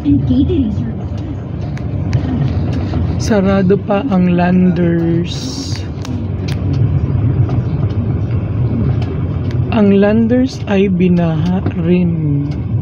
and catering services. Sarado pa ang Landers. Ang Landers ay binaha rin.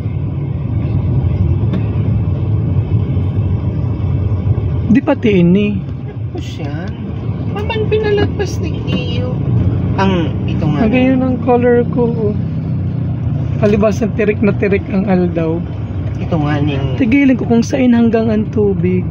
Di pati ini. Ano siya? Paman pinalagpas ni iyo. Ang ito nga. Ngayon ang color ko. Palibas ng tirik na tirik ang aldaw. Ito nga ning. Tigilin ko kung saan hanggang ang tubig.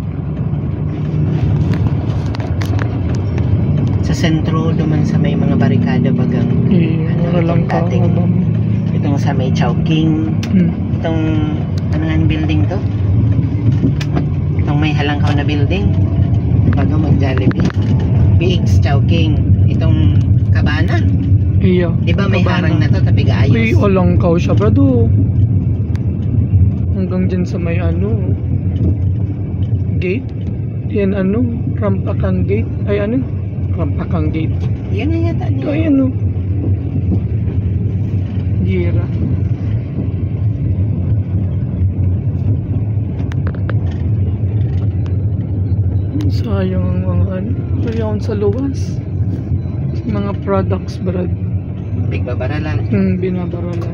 Sa sentro naman sa may mga barikada bagang. Wala lang ka. Itong sa may Chowking. Itong ano nga ang building to? Itong may halangkaw na building. Bago mag-Jollibee. BX Chowking. Itong Cabana. Iya. Diba may harang na to tabi gaayos? Uy, alangkaw siya brado. Hanggang dyan sa may ano gate. Yan ano, Rampakang gate. Ay ano? Rampakang gate. Yan na yata niya. Ay ano? Gira. Sayang ang mga ano. Kaya sa luwas. Mga products brad. Bigbabaralan. Binabaralan.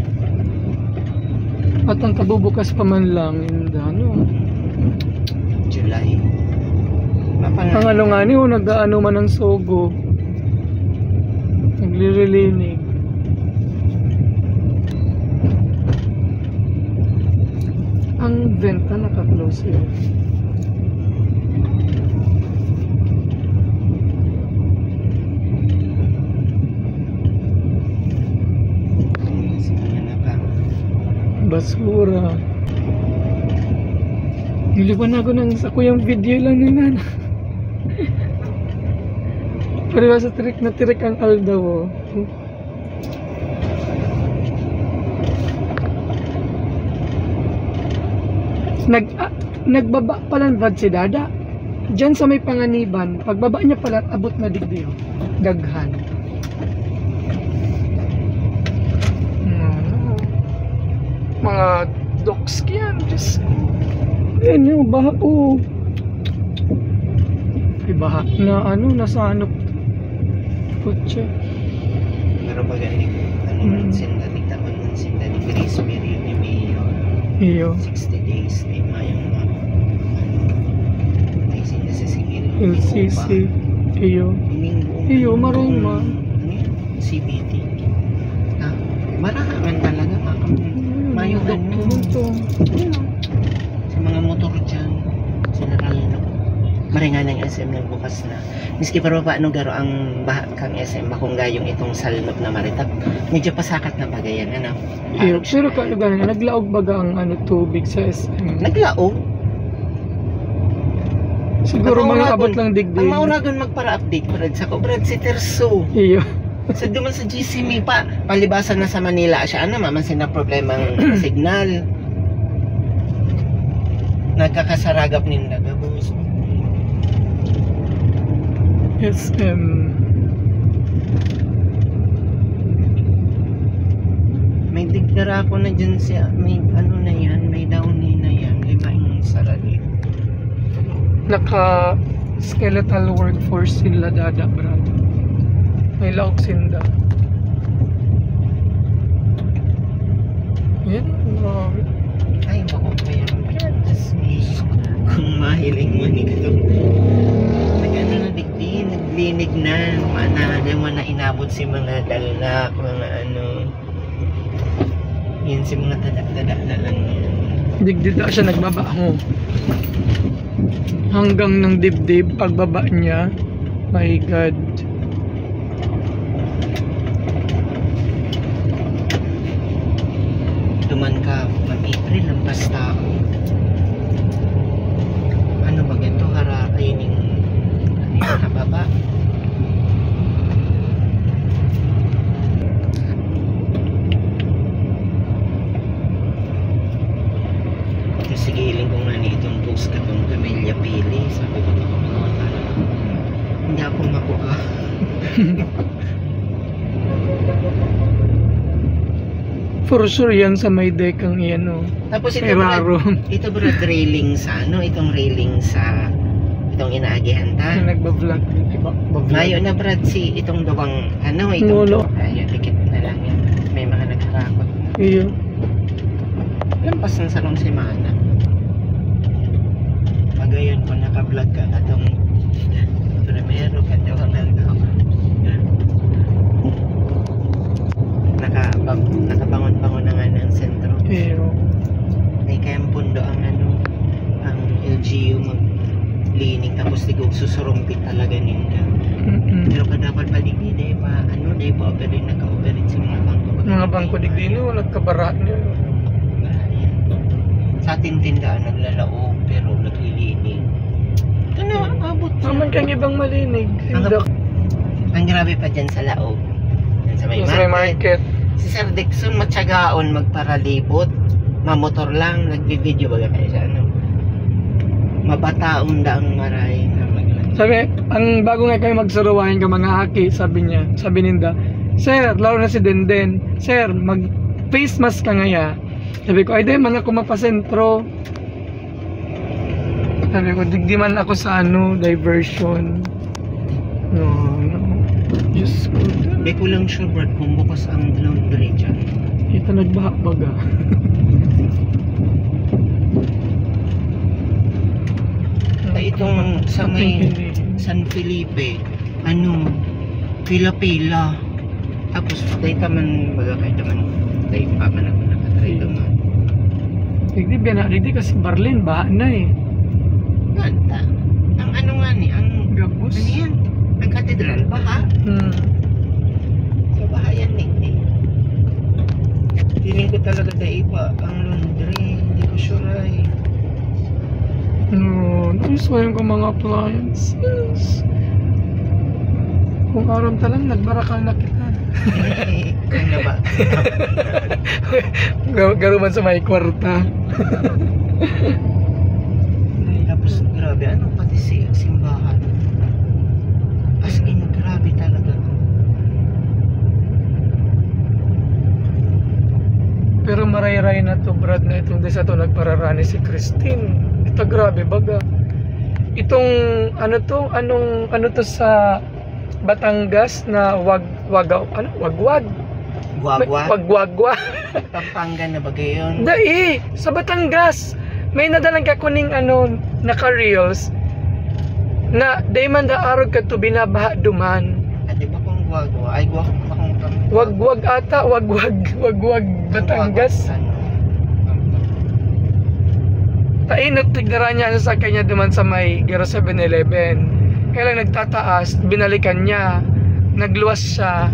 At ang kabubukas pa man lang in the, ano. July. Ang alungani o nag-ano man ng sogo. Naglirilinig. Ang venta naka-close yun. Basura. Nilipan ako ng sa kuyang video lang ni Nana. Pariwa sa tirik na tirik ang aldaw. Nagbaba pala Brad si Dada. Diyan sa may Panganiban, pagbaba niya pala abot na digdi. Daghan. Mga dogs yan. Just yan yung baha ko. May baha na ano, nasa ano kutse. Pero pag ano man sinda, tigtaman man sinda ni Grace Mary ni Mayor. Iyo. 60 days na mayang ay sinda sa Sigil. LCC. Iyo. Iyo, maruma. CBT. Marahaman talaga. Mayong ano. Sa mga motor dyan. General no. Maringan ng SM nagbukas na. Miski pero paano garo ang baha kang SM makunggayong itong salnop na maritap. Medyo pasakat na bagayan ano. Iyo, pero kalugan nga naglaog baga ang ano tubig sa SM. Naglaog. Siguro mga abot lang digdig. Ang mauragon magpara-update Brad sa ko Brad si Terso. Iyo. Sa duman sa GCME pa, palibasan na sa Manila siya, ano mamansin na problemang signal. Nagkakasaragap ninda gabos. SM. May digdara ako na dyan siya, may ano na yan, may downy na yan, lima yung sarali. Naka skeletal workforce sila Dada Brad. May laok sinda. Yan, grabe. Ay, bako pa yan. Just me. Kung mahiling mo ni ito. Nag-ano na digdi, naglinig na. Mana, di mo na inabot si mga dalnak, mga ano. Yan si mga tadak-tadak na lang yan. Digdida siya nagbabaho. Hanggang ng dibdib, pagbaba niya. My God. Duman ka, April ang basta ako. Ano ba ganito? Harakainin nakababa. Sige, hiling ko nga ni itong post ka itong Camellia Pili. Sabi ko baka magawa ka na. Hindi ako makuha. For sure yan sa may deck ang yan, oh. Tapos ito Ferraro. ito bro, railing sa ano, itong railing sa itong inaagihan ta. Yung nagbablog. Layo na Brad si itong duwang ano, Ngulo. Ayun, dikit na lang yan. May mga nagharakot. Iyo. Lampas ng salong si Mana. Magayon kung naka-vlog ka atong primero ka daw ang nalgaw. Nakabangon-bangon na nga ng sentro. Iyo. May kayang pundo ang ano, ang LGU maglining tapos tigog susurumpit talaga ninyo. Pero dapat paligid eh pa ano dahil pa operate naka-operate sa mga bangko. Mga bangko digdino nagkabara niyo. Sa ating tindaan naglalaog pero naglilinig. Ito na abot. Naman kang ibang malinig. Ang grabe pa dyan sa laog. Yan sa may Sa may market. market. Si Sir Dixon matsyagaon magparalibot. Mamotor lang, nagbi-video baga kayo sa ano. Mabataon daang maray na maglan. Sabi, ang bago nga kayo magsaruwahin ka mga haki, sabi niya, sabi ninda, Sir, lalo na si Denden, Sir, mag face mask ka ngaya. Sabi ko, ay di man ako mapasentro. Sabi ko, di man ako sa ano, diversion. No. Diyos ko. Di ko lang sure Brad kung bukas ang laundry dyan. Ito nagbaha-baga. Itong sa may San Felipe, ano, pila-pila. Tapos patay ka man, baga kahit naman, patay pa man ako nakatry naman. Digdi kasi Barlin, baha na eh. Ganda. Ang ano nga ni, ang Gabos. ano yan? Ang katedral, baha. Sa baha yan eh. Feeling ko talaga dahil pa ang laundry, hindi ko sure ay. No, naiswayan ko mga appliances. Kung aram talang nagbarakal na kita. Kung na ba? Garuman sa may kwarta. Tapos grabe, ano pati si simbahan. As in, grabe talaga. Pero maray-ray na to Brad na itong desa to nagpararani si Christine. Ito grabe baga. Itong ano to, ano to sa Batangas na wagwag. Wagwagwa. Pampanga na ba gayon? Dai, sa Batangas may nadalang ka kuning ano naka-reels na day man da arog ka to binabaha duman. Di ba kung guwagwa? Ay, guwagwa kung Wagwag ata, wagwag Batangas. Tainot tigdara niya sa kanya duman sa may Gero 7-Eleven. Kaya lang nagtataas, binalikan niya, nagluwas siya.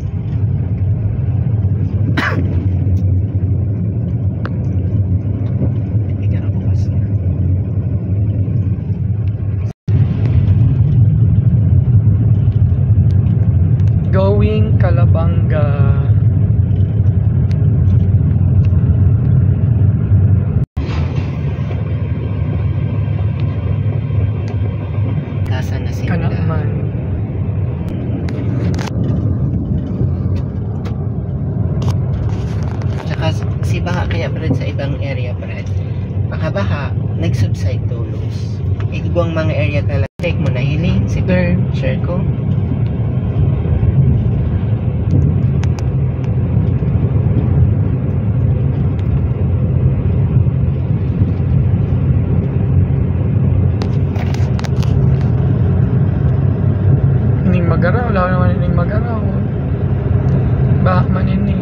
Going Calabanga. Kasa na sila. Kanaman. Tsaka si baha kaya Brad sa ibang area Brad. Makabaha, nag-subside tulos. Igwang mga area talaga. Take mo na hiling, si There. share ko. Ining magaraw, wala naman ining magaraw. Baha man ini.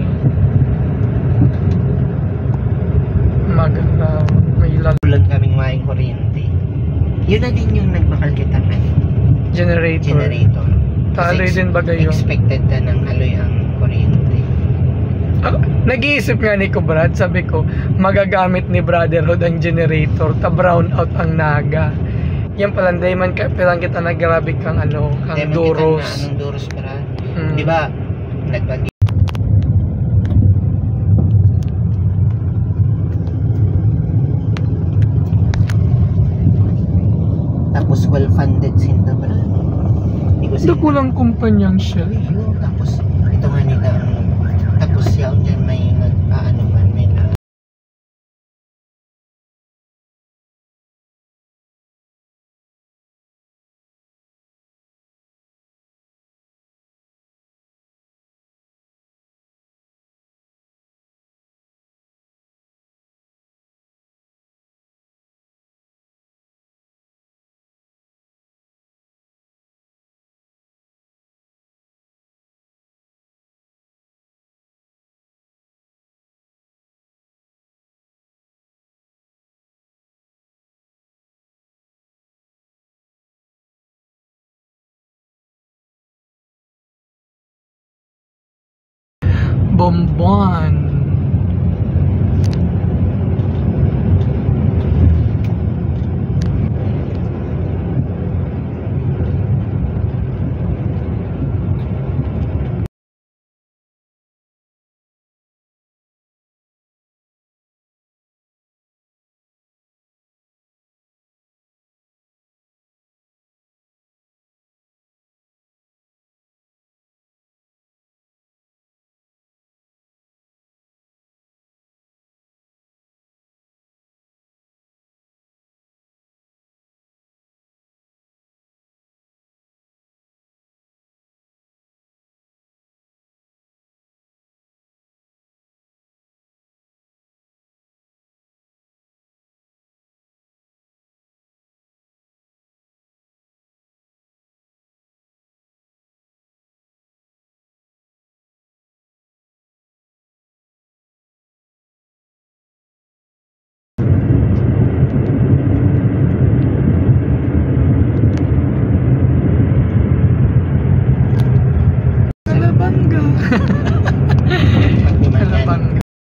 Magaraw, may lalo. Ulan kaming maing kuryente. Yun na din yung nagbakal kita man. Generator. Taloy Kasi din ba gayon? expected na ng haloy ang kuryente. Nag-iisip nga ni ko Brad, sabi ko, magagamit ni Brotherhood ang generator, ta brown out ang naga. Yan pala, day man pilang kita nagrabe kang ano, kang Doros. Anong Doros para? Mm. Di ba? Nagpag tapos well-funded sinta para. Hindi ko Hindi kulang kumpanyang siya. Ayun, tapos ito nga nila tapos siya dyan may Bombon. Kalabanga. Kalabanga.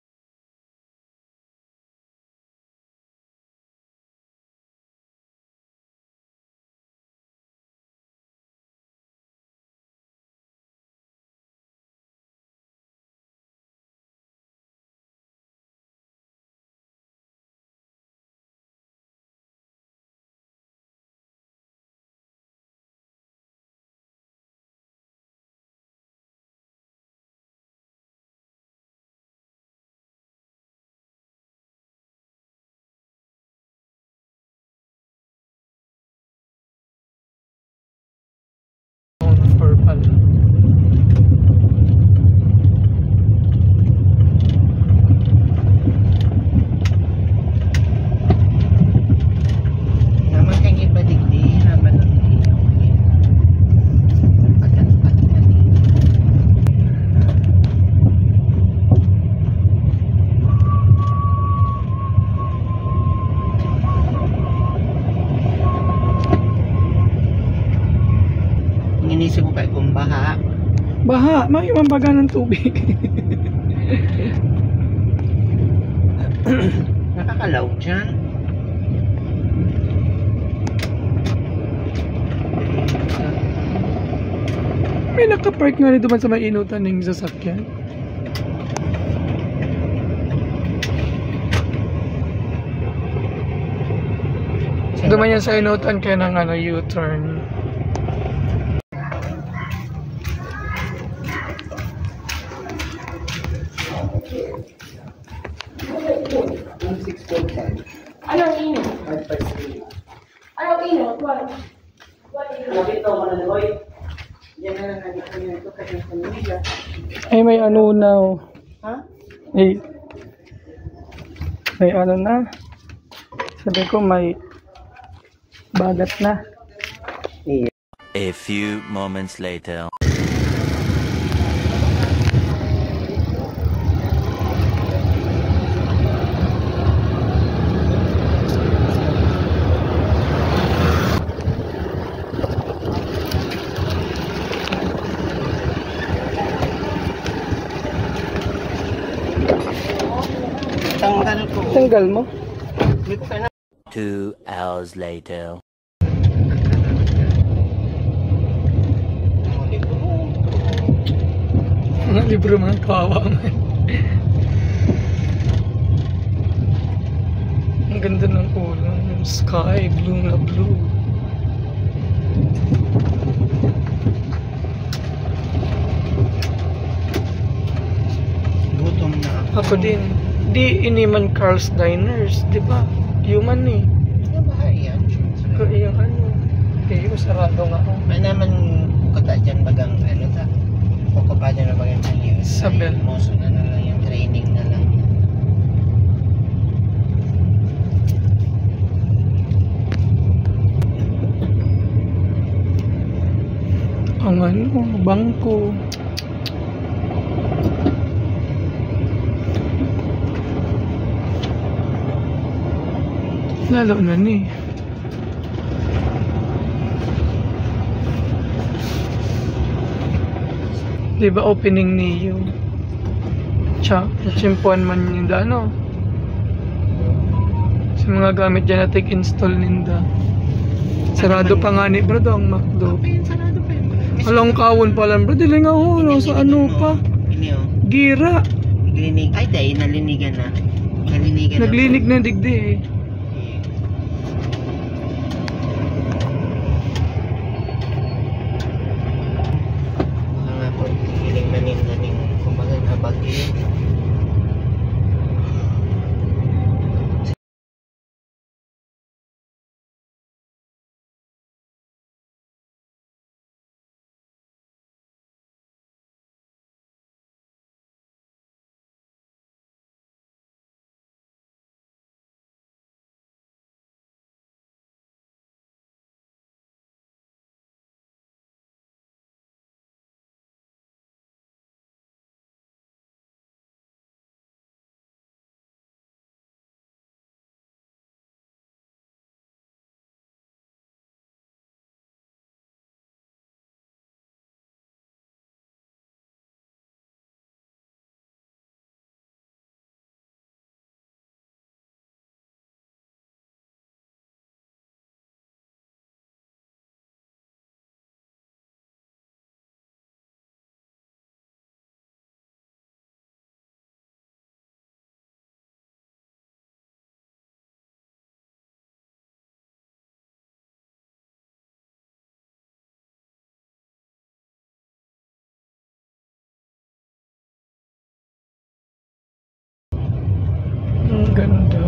Purple. Naman kang iba digdi, naman ang inisip ko kayo kung baha. Baha, may mambaga ng tubig. Nakakalaw dyan. May nakapark nga nito man sa may inutan ng sasakyan. Duman yan sa inutan kaya ng U-turn. Anong ino? Anong ino? What? Ay, may ano na. Ha? May ano na. Sabi ko may bagat na. A few moments later. Tanggal ko. Tanggal mo? 2 hours later. Mga libro man, kawawa man. Ang ganda ng ulan, yung sky, blue na blue. Gutom na ako. Ako din. Di iniman Carl's Diners, di ba? Human eh. Ano ba yan? Kaya yung ano. Eh, sarado nga ako. May naman kota dyan bagang ano ta. Kung pa dyan na bagang tayo. Sabel. Moso na lang yung training na lang. Ang ano, bangko. Lalo na ni. Di ba opening niyo? Chimpuan man ninda, ano? Sa mga gamit dyan natin install ninda. Sarado pa nga ni bro ang McDo. Okay, sarado pa yun. Alang kawon pa lang bro, dili nga ulo sa ano pa. Ini oh. Gira. Naglinig. Ay, dahil nalinigan na. Nalinigan Naglinig na digdi eh. Mga po, hiling naning kumbaga na bagyo. Ang ganda.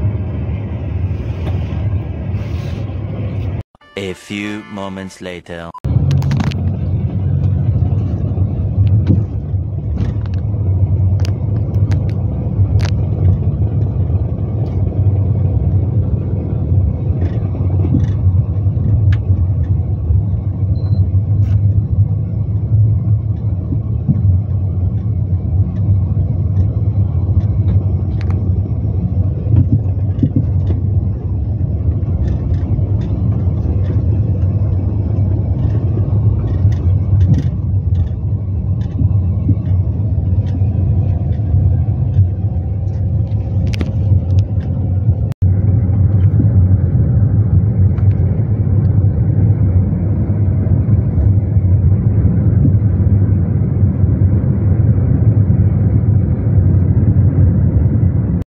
A few moments later.